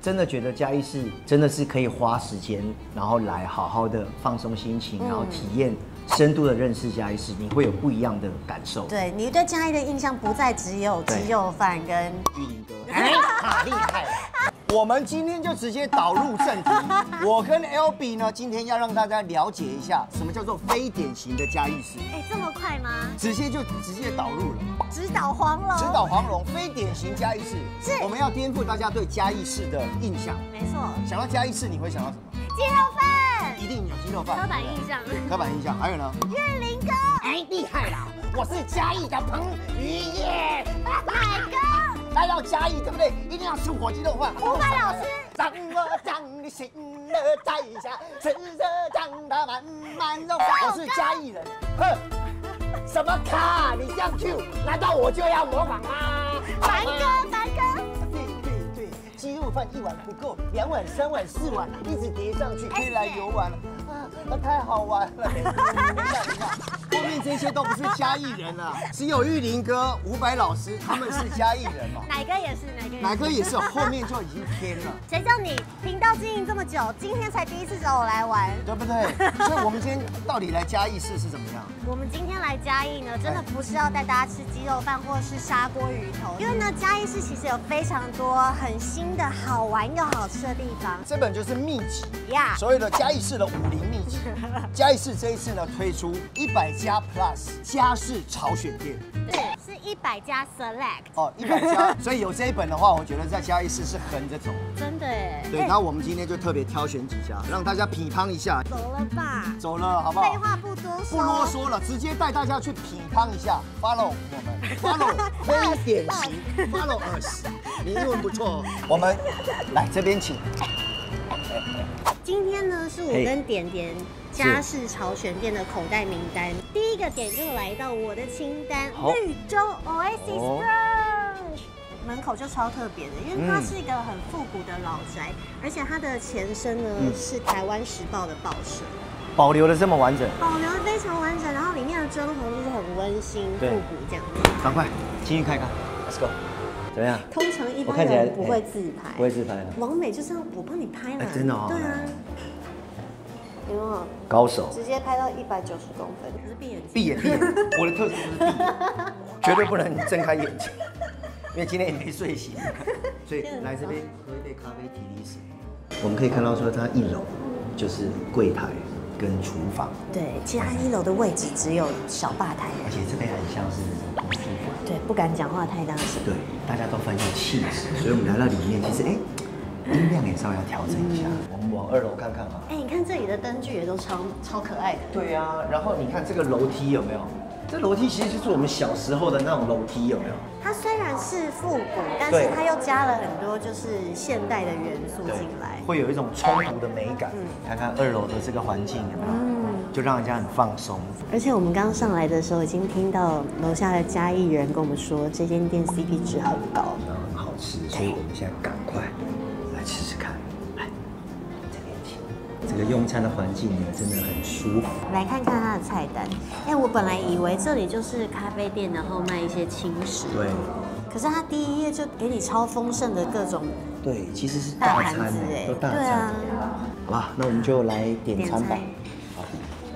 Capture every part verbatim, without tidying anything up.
真的觉得嘉义市真的是可以花时间，然后来好好的放松心情，然后体验深度的认识嘉义市，你会有不一样的感受。 对你对嘉义的印象不再只有鸡肉饭跟玉林哥，哎，太厉害了！ 我们今天就直接导入正题。我跟 L B 呢，今天要让大家了解一下什么叫做非典型的嘉义市。 哎，这么快吗？ 直接就直接导入了， 直捣黄龙。 直捣黄龙，非典型嘉义市。 是， 我们要颠覆大家对嘉义市的印象。 没错。 想到嘉义市，你会想到什么？ 鸡肉饭。 一定有鸡肉饭。 刻板印象。 刻板印象，还有呢？ 玉林哥。 哎，厉害啦！我是嘉义的彭于晏。 奶哥。 来到嘉义，对不对？一定要吃火鸡肉饭。 伍佰老师。 长我长的心儿在下，吃着长大满满肉。我是嘉义人。哼，什么卡？你这样 Q， 难道我就要模仿吗？ 凡哥，凡哥。 对对对，鸡肉饭一碗不够，两碗、三碗、四碗，一直叠上去，可以来游玩了。啊，那太好玩了。等一下，等一下。后面这些都不是嘉义人了，只有玉林哥、伍佰老师他们是嘉义人嘛。 奶哥也是，奶哥也是。 奶哥也是，后面就已经偏了。 谁叫你频道经营这么久，今天才第一次找我来玩， 对不对？所以我们今天到底来嘉义市是怎么样？ 我们今天来嘉义呢，真的不是要带大家吃鸡肉饭或是砂锅鱼头，因为呢，嘉义市其实有非常多很新的好玩又好吃的地方。 这本就是秘籍呀， yeah. 所谓的嘉义市的武林秘籍。嘉义市这一次呢，推出一百家 Plus 家式潮选店， 对，是一百家 Select 哦，一百家，所以有这一本的话，我觉得在嘉义市是横着走， 真的哎。 对，然后我们今天就特别挑选几家，让大家品乓一下。 走了吧， 走了，好不好？ 废话不多说， 不啰嗦了，直接带大家去品乓一下。Follow 我们 ，Follow 非典型 ，Follow us， 你英文不错哦。我们来这边请。 今天呢，是我跟点点家式潮选店的口袋名单，第一个点就来到我的清单，绿洲 Oasis Brunch。门口就超特别的，因为它是一个很复古的老宅，而且它的前身呢、嗯、是台湾时报的报社， 保留的这么完整， 保留的非常完整，然后里面的装潢就是很温馨复古这样子。 赶快进去看看 ，Let's go。怎么样？ 通常一般人不会自拍， 不会自拍的。 王美就是我帮你拍了， 真的哦。 对啊。有没有？ 高手。 直接拍到一百九十公分，可是闭眼睛。 闭眼闭眼，我的特质就是闭眼，绝对不能睁开眼睛，因为今天也没睡醒，所以来这边喝一杯咖啡提提神。我们可以看到说，它一楼就是柜台跟厨房。 对，其实它一楼的位置只有小吧台， 而且这边很像是图书馆。 对，不敢讲话太大声。 对，大家都很有气质，所以我们来到里面，其实哎，音量也稍微要调整一下。我们往二楼看看啊。 哎，你看这里的灯具也都超超可爱的。 对啊，然后你看这个楼梯有没有？这楼梯其实就是我们小时候的那种楼梯，有没有？ 它虽然是复古，但是它又加了很多就是现代的元素进来， 会有一种冲突的美感。嗯，看看二楼的这个环境有没有？嗯，就让人家很放松。 而且我们刚刚上来的时候，已经听到楼下的嘉义人跟我们说，这间店 C P 值很高， 然后很好吃，所以我们现在赶快来吃吃看。来，这边请。这个用餐的环境呢，真的很舒服。 来看看它的菜单。哎，我本来以为这里就是咖啡店，然后卖一些轻食。 对。 可是它第一页就给你超丰盛的各种。 对，其实是大餐哎，都大餐。对啊。好吧，那我们就来点餐吧。好。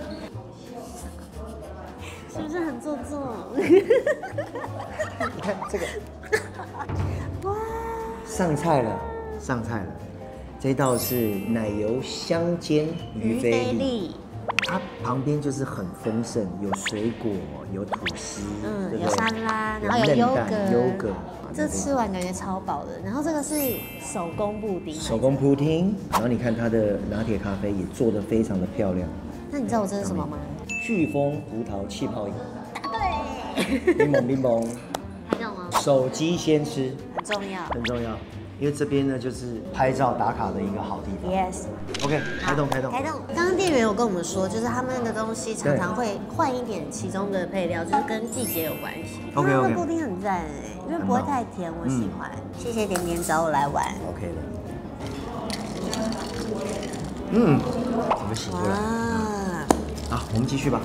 是不是很做作？ 你看这个。哇！上菜了，上菜了。这道是奶油香煎鱼菲力，它旁边就是很丰盛，有水果，有吐司， 嗯，有沙拉，然后有优格， 优格。 这吃完感觉超饱的。然后这个是手工布丁， 手工布丁。然后你看它的拿铁咖啡也做得非常的漂亮。 那你知道我这是什么吗？ 飓风葡萄气泡饮。 答对。 柠檬柠檬。 还有吗？ 手机先吃。 很重要。 很重要。因为这边呢，就是拍照打卡的一个好地方。Yes。OK， 开动开动。 开动。刚刚店员有跟我们说，就是他们的东西常常会换一点其中的配料，就是跟季节有关系。 OK OK。 布丁很赞哎，因为不会太甜，我喜欢。谢谢点点找我来玩。 OK 的。嗯，我们洗过来。好，我们继续吧。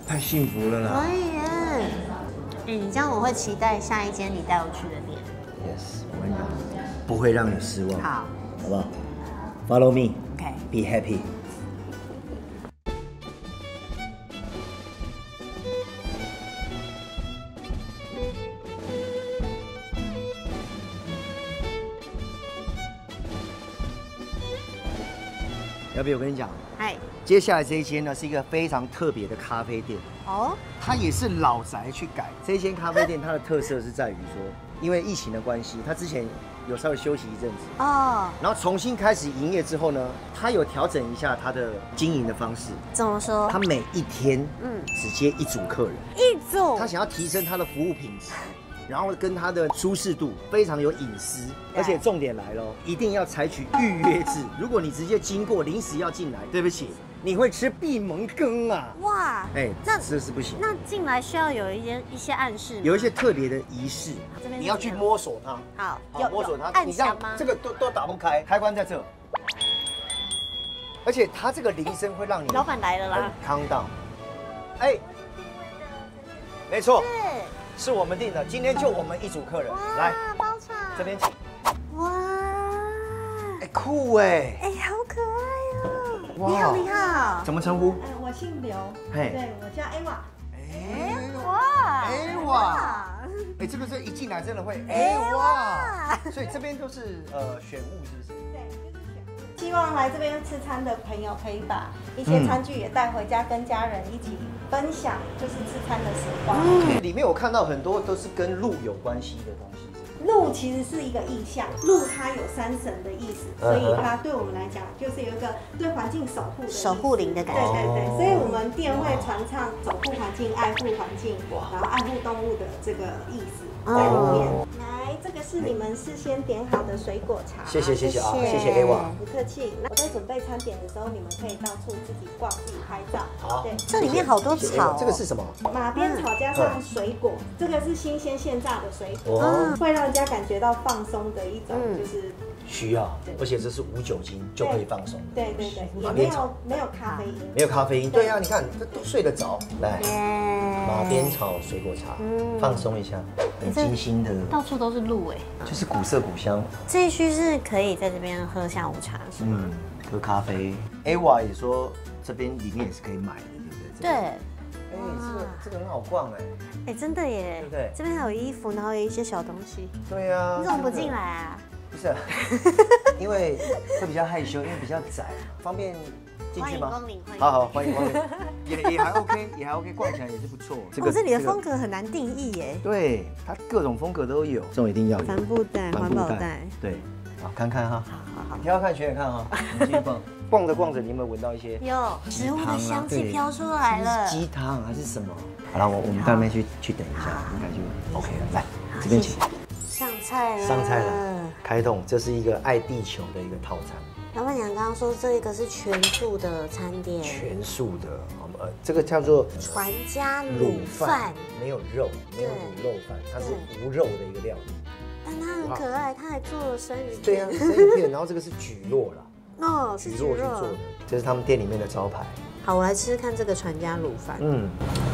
太幸福了啦。 可以耶。哎，你这样我会期待下一间你带我去的店。 Yes， 我跟你讲，不会让你失望。 好， 好不好 ？Follow me。OK。Be happy。要不我跟你讲， 嗨， 接下来这一间呢是一个非常特别的咖啡店哦， 它也是老宅去改。这一间咖啡店它的特色是在于说，因为疫情的关系，它之前有稍微休息一阵子哦，然后重新开始营业之后呢，它有调整一下它的经营的方式。 怎么说？ 它每一天嗯只接一组客人， 一组， 它想要提升它的服务品质。然后跟它的舒适度非常有隐私，而且重点来咯，一定要采取预约制。如果你直接经过临时要进来，对不起，你会吃闭门羹啊！哇，哎，那这是不行。 那进来需要有一些一些暗示， 有一些特别的仪式，你要去摸索它。 好， 好摸索它。 暗墙吗？ 这个都都打不开，开关在这。而且它这个铃声会让你老板来了啦， 康到。哎，没错。是我们订的，今天就我们一组客人来包场这边请。 哇， 哎酷哎， 哎好可爱哦！你好你好， 怎么称呼？ 呃，我姓刘，嘿，对我叫 Eva。 哎哇 ，Eva， 哎这个是一进来真的会哎哇，所以这边都是呃选物是不是？ 对，就是选物。希望来这边吃餐的朋友可以把一些餐具也带回家，跟家人一起分享，就是吃餐的时光。 嗯，里面我看到很多都是跟鹿有关系的东西。 鹿其实是一个意象，鹿它有山神的意思，所以它对我们来讲就是有一个对环境守护的守护灵的感觉。 对对对，所以我们店会传唱守护环境、爱护环境，然后爱护动物的这个意思在里面。来，这个是你们事先点好的水果茶。 谢谢谢谢啊，谢谢 Eva。 不客气。我在准备餐点的时候，你们可以到处自己逛、自己拍照。 好， 对， 这里面好多草。 这个是什么？ 马鞭草加上水果，这个是新鲜现榨的水果，会让人家感觉到放松的一种，就是需要，而且这是无酒精就可以放松。 对对对，也没有没有咖啡因， 没有咖啡因。对啊，你看这都睡得着。来，马鞭草水果茶，放松一下，很精心的。 到处都是鹿哎， 就是古色古香。 这一区是可以在这边喝下午茶是吗？嗯， 喝咖啡。Eva 也说这边里面也是可以买的，对不对？ 对。 哎，这个这个很好逛哎。 哎，真的耶， 对不对？ 这边还有衣服，然后有一些小东西。 对呀。 你怎么不进来啊？ 不是，因为会比较害羞，因为比较窄，方便进去吗？ 欢迎光临，欢迎。 好好，欢迎光临，也也还 OK， 也还 OK， 逛起来也是不错。 这个这里的风格很难定义耶。 对，它各种风格都有，这种一定要有。 帆布袋、环保袋。 对，好看看哈。 好好好， 挑挑看，选选看哈。继续逛，逛着逛着，你有没有闻到一些？ 有，植物的香气飘出来了。 鸡汤还是什么？好了，我我们到那边去去等一下，应该就 OK 了。来，这边请。 上菜了， 上菜了，开动，这是一个爱地球的一个套餐。 老板娘刚刚说这个是全素的餐点， 全素的，呃，这个叫做传家卤饭， 没有肉，没有卤肉饭，它是无肉的一个料理。 但它很可爱，它还做了生鱼片。 对啊，生鱼片，然后这个是蒟蒻啦， 哦，是蒟蒻去做的，这是他们店里面的招牌。 好，我来吃吃看这个传家卤饭。嗯。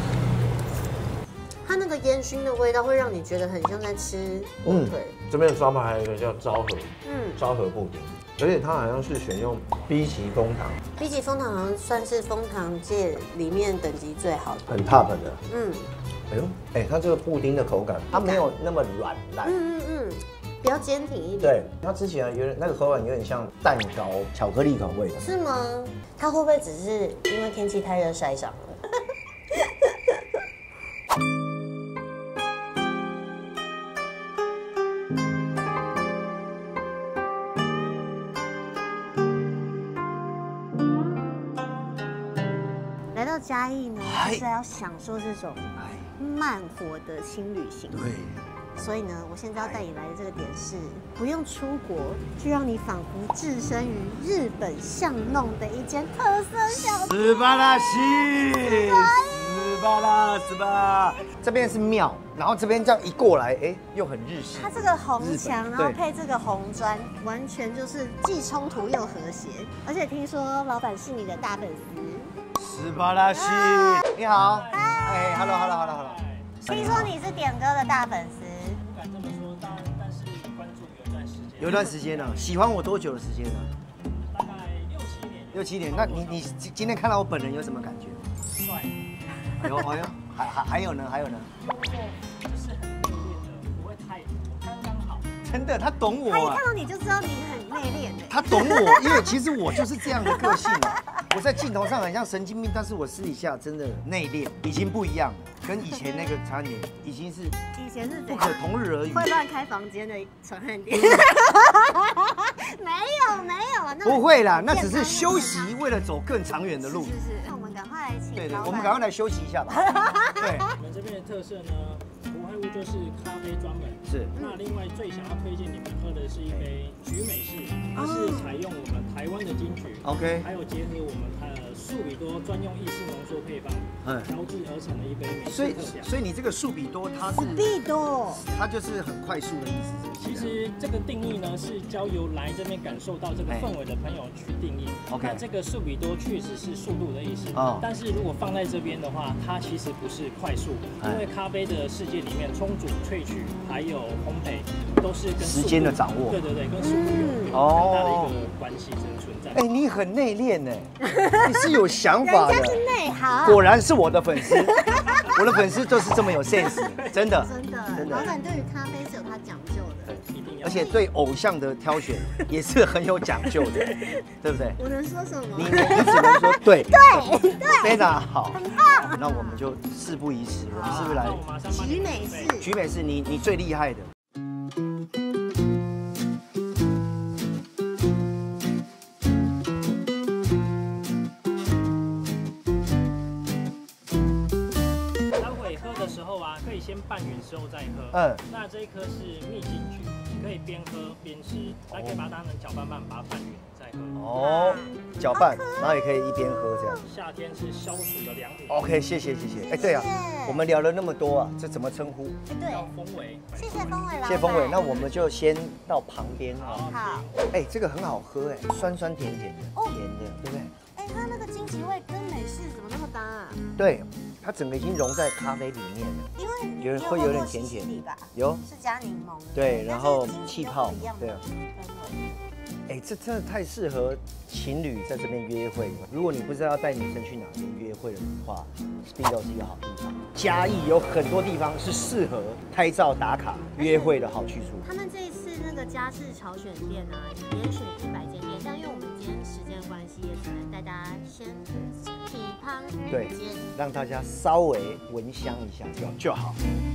它那个烟熏的味道会让你觉得很像在吃火腿。 嗯、这边的招牌还有一个叫昭和，嗯，昭和布丁，而且它好像是选用 B 级枫糖。 B 级枫糖好像算是枫糖界里面等级最好的， 很 top 的。 嗯， 哎呦，哎，它这个布丁的口感，它没有那么软烂，嗯嗯嗯， 比较坚挺一点。 对，它吃起来有点那个口感有点像蛋糕，巧克力口味的。 是吗？它会不会只是因为天气太热晒伤了？来到嘉义呢，就是要享受这种慢活的轻旅行。 对。 所以呢，我现在要带你来的这个点是，不用出国，就让你仿佛置身于日本巷弄的一间特色小店。 斯巴拉西，斯巴拉斯巴，这边是庙，然后这边这样一过来，哎，又很日式。 它这个红墙，然后配这个红砖，完全就是既冲突又和谐。而且听说老板是你的大粉丝。 斯巴拉西，你好。 嗨。 哎 ，Hello Hello Hello Hello。 听说你是点哥的大粉丝。 不敢这么说，但但是关注有一段时间。 有段时间了，喜欢我多久的时间了？ 大概六七年。 六七年。那你你今天看到我本人有什么感觉？ 帅。 哎呦哎呦，还还还有呢还有呢？ 就是很内敛的，不会太刚刚好。 真的，他懂我啊。 他一看到你就知道你很内敛的。 他懂我，因为其实我就是这样的个性啊。我在镜头上很像神经病，但是我私底下真的内敛，已经不一样了，跟以前那个传染点已经是以前是不可同日而语。 会乱开房间的传染点。没有没有， 不会啦，那只是休息，为了走更长远的路。 是是，那我们赶快来请。 对对，我们赶快来休息一下吧。对， 我们这边的特色呢，不外乎就是咖啡专门。 是。 那另外最想要推荐你们喝的是一杯橘美式，它是采用我们台湾的金桔 ，OK， 还有结合我们呃素比多专用意式浓缩配方，嗯，调制而成的一杯美式特调。 所以你这个素比多，它是必多， 它就是很快速的意思。 其实这个定义呢，是交由来这边感受到这个氛围的朋友去定义。 OK， 那这个素比多确实是速度的意思， 哦， 但是如果放在这边的话，它其实不是快速，因为咖啡的世界里面，冲煮、萃取还有烘焙都是跟时间的掌握， 对对对，跟速度有有很大的一个关系存在。 哎，你很内敛呢，你是有想法的， 人家是内行， 果然是我的粉丝，我的粉丝就是这么有 sense， 真的真的真的。老板对于咖啡是有他讲究的， 而且对偶像的挑选也是很有讲究的，对不对？ 我能说什么？ 你你只能说对对对， 非常好， 很棒。 那我们就事不宜迟，我们是不是来橘美式？ 橘美式，你你最厉害的。 可以先拌匀之后再喝。 嗯， 那这一颗是蜜金桔，你可以边喝边吃，还可以把它当成搅拌棒，把它拌匀再喝。 哦，搅拌，然后也可以一边喝这样。 夏天是消暑的良品。 OK， 谢谢谢谢。哎，对啊，我们聊了那么多啊，这怎么称呼？ 对， 风尾。 谢谢风尾老板。 谢谢风尾，那我们就先到旁边啊。 好。 哎，这个很好喝哎，酸酸甜甜的，甜的，对不对？ 哎，它那个金桔味跟美式怎么那么搭啊？ 对。它整个已经融在咖啡里面了， 因为有会有点甜甜的吧？有， 是加柠檬。 对，然后气泡，对啊。哎，这真的太适合情侣在这边约会了。如果你不知道要带女生去哪边约会的话 ，Speedo 是一个好地方。嘉义有很多地方是适合拍照打卡约会的好去处。 他们这一次那个家事潮选店啊，连选一百间店，但因为我们今天时间关系，也只能带大家先品尝对，让大家稍微闻香一下就就好。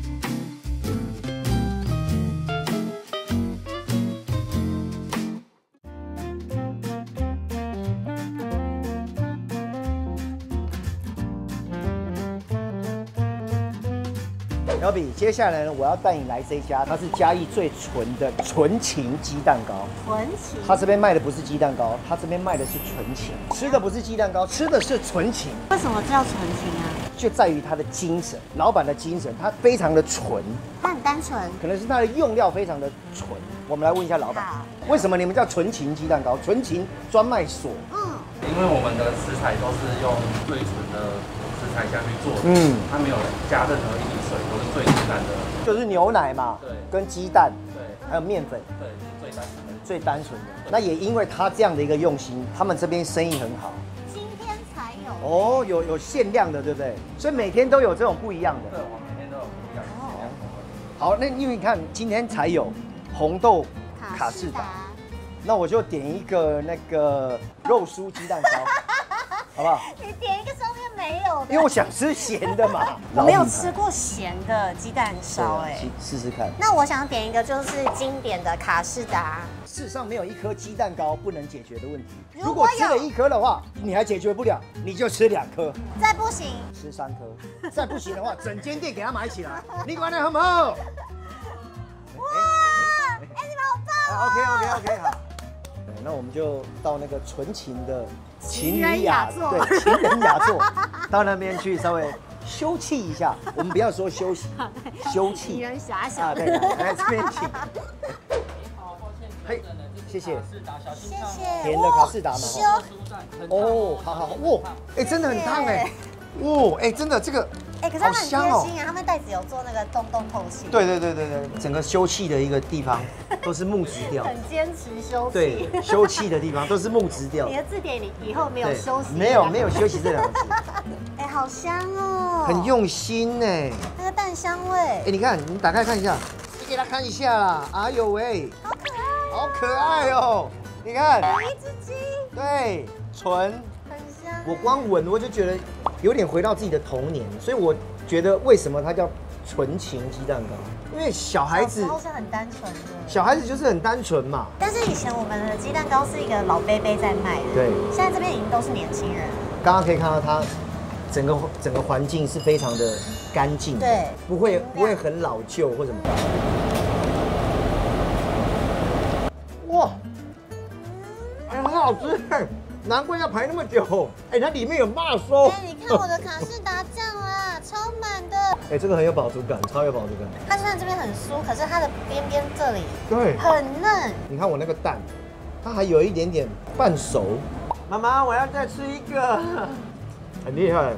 小比，接下来呢，我要带你来这一家，它是嘉义最纯的纯情鸡蛋糕。 纯情， 它这边卖的不是鸡蛋糕，它这边卖的是纯情，吃的不是鸡蛋糕，吃的是纯情。 为什么叫纯情啊？ 就在于它的精神，老板的精神，它非常的纯， 它很单纯， 可能是它的用料非常的纯。我们来问一下老板，为什么你们叫纯情鸡蛋糕？纯情专卖所。嗯， 因为我们的食材都是用最纯的食材下去做的，嗯，它没有加任何一滴水，都是最简单的， 就是牛奶嘛，对，跟鸡蛋， 对， 还有面粉， 对，最单纯的， 最单纯的。那也因为他这样的一个用心，他们这边生意很好。 今天才有哦，有有限量的，对不对？所以每天都有这种不一样的。 对，我每天都有不一样的。哦， 好，那因为你看今天才有红豆卡士达，那我就点一个那个肉酥鸡蛋糕，好不好？ 你点一个上面没有的， 因为我想吃咸的嘛。 我没有吃过咸的鸡蛋烧，哎， 试试看。 那我想点一个就是经典的卡士达。 世上没有一颗鸡蛋糕不能解决的问题。如果吃了一颗的话，你还解决不了，你就吃两颗。 再不行， 吃三颗。再不行的话，整间店给他买起来。你管得好不好？哇！ 哎，你们好棒哦 ！OK OK OK 好。那我们就到那个纯情的情侣雅座，对，情人雅座，到那边去稍微休憩一下。我们不要说休息，休憩。 情人遐想啊，对，来这边请。嘿，谢谢。 谢谢。 甜的卡士达嘛。哦，好好好，哇，哎，真的很烫哎，哇，哎，真的这个哎，可是它很贴心啊，他们袋子有做那个洞洞透气。 对对对对对，整个休憩的一个地方都是木质调。 很坚持休息。 对，休憩的地方都是木质调。 你的字典里以后没有休息。 没有没有休息这两个字。 哎，好香哦。 很用心呢。 那个蛋香味。 哎，你看，你打开看一下，你给他看一下啦。哎呦喂， 好可爱， 好可爱哦！你看， 有一只鸡。 对，纯。 很香。 我光闻我就觉得有点回到自己的童年，所以我觉得为什么它叫纯情鸡蛋糕？因为小孩子都是很单纯的， 小孩子就是很单纯嘛。 但是以前我们的鸡蛋糕是一个老伯伯在卖的， 对， 现在这边已经都是年轻人。 刚刚可以看到它整个整个环境是非常的干净， 对， 不会不会很老旧或什么。哇，哎，很好吃。难怪要排那么久，哎，它里面有麻酥。 哎，你看我的卡士达酱啦，超满的。 哎，这个很有饱足感，超有饱足感。 它虽然这边很酥，可是它的边边这里对很嫩。 你看我那个蛋，它还有一点点半熟。妈妈，我要再吃一个，很厉害。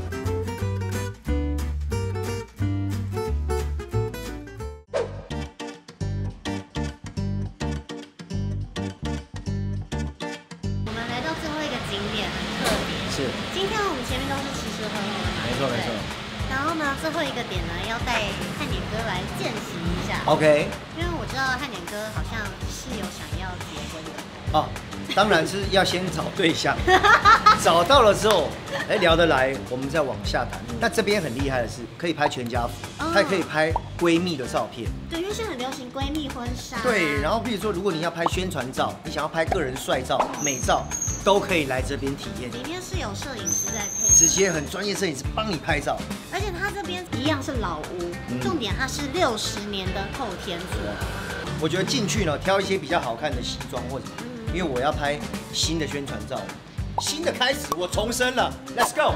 今天我们前面都是吃吃喝喝嘛， 没错没错。 然后呢，最后一个点呢，要带汉典哥来见习一下。 OK。 因为我知道汉典哥好像是有想要结婚的。 哦，当然是要先找对象，找到了之后，哎聊得来，我们再往下谈。那这边很厉害的是，可以拍全家福，它也可以拍闺蜜的照片。 对，因为现在很流行闺蜜婚纱。 对，然后比如说，如果你要拍宣传照，你想要拍个人帅照、美照。都可以来这边体验， 里面是有摄影师在配， 直接很专业摄影师帮你拍照， 而且它这边一样是老屋，嗯、重点它是六十年的后天厝。 我觉得进去呢，挑一些比较好看的西装或者，嗯、因为我要拍新的宣传照，新的开始，我重生了 ，Let's go。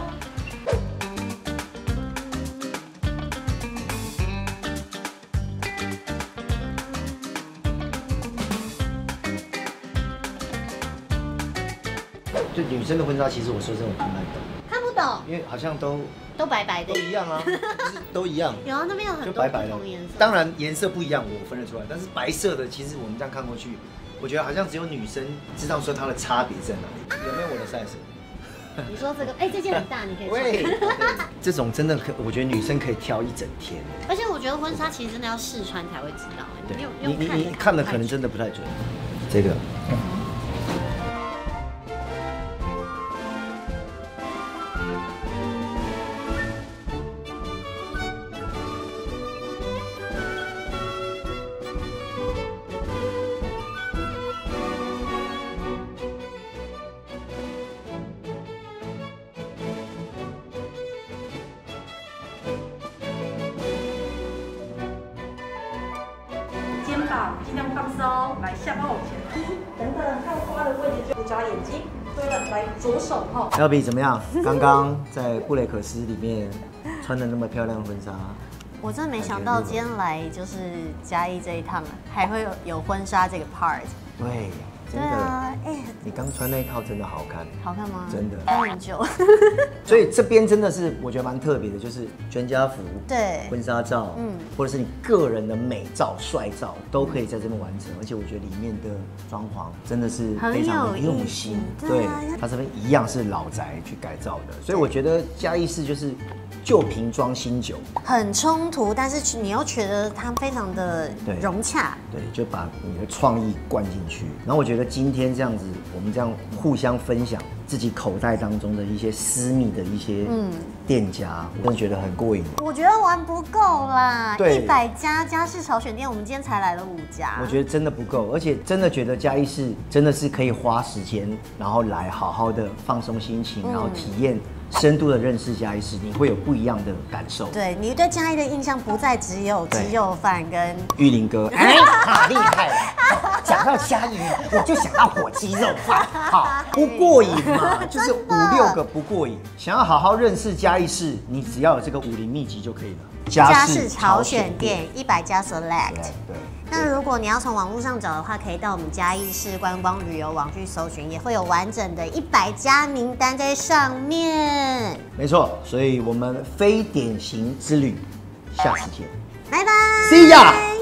就女生的婚纱，其实我说真的我看不懂， 看不懂， 因为好像都都白白的， 都一样啊，都一样。 有啊，那边有很多不同颜色。 当然颜色不一样，我分得出来，但是白色的，其实我们这样看过去，我觉得好像只有女生知道说它的差别在哪里。有没有我的 size？ 你说这个，哎、欸，这件很大，你可以穿。 喂，这种真的可，我觉得女生可以挑一整天。 而且我觉得婚纱其实真的要试穿才会知道。 对，你你你看的可能真的不太准。这个。 尽量放松，来下巴往前。等等，看花的位置就眨眼睛。对了，来左手哈。 L B 怎么样？刚刚在布雷克斯里面穿的那么漂亮的婚纱， 我真的没想到今天来就是嘉义这一趟，还会有有婚纱这个 part。 对。真的，哎、欸，你刚穿那一套真的好看， 好看吗？ 真的， 穿很久。 所以这边真的是我觉得蛮特别的，就是全家福、 对婚纱照，嗯，或者是你个人的美照、帅照，都可以在这边完成。而且我觉得里面的装潢真的是非常的用心，对，它这边一样是老宅去改造的，所以我觉得嘉义市就是旧瓶装新酒， 很冲突，但是你又觉得它非常的融洽， 对，就把你的创意灌进去。然后我觉得今天这样子，我们这样互相分享自己口袋当中的一些私密的一些店家，我真的觉得很过瘾。 我觉得玩不够啦，一百家家式潮选店，我们今天才来了五家， 我觉得真的不够，而且真的觉得嘉义市真的是可以花时间，然后来好好的放松心情，然后体验。深度的认识嘉义市，你会有不一样的感受。 对你对嘉义的印象不再只有鸡肉饭跟玉林哥，哎，好厉害了！讲到嘉义，我就想到火鸡肉饭，好不过瘾嘛，就是五六个不过瘾。想要好好认识嘉义市，你只要有这个武林秘籍就可以了。 嘉式潮选店一百家 select。 对。 那如果你要从网络上找的话，可以到我们嘉义市观光旅游网去搜寻，也会有完整的一百家名单在上面。 没错，所以我们非典型之旅，下次见， 拜拜 ，See ya。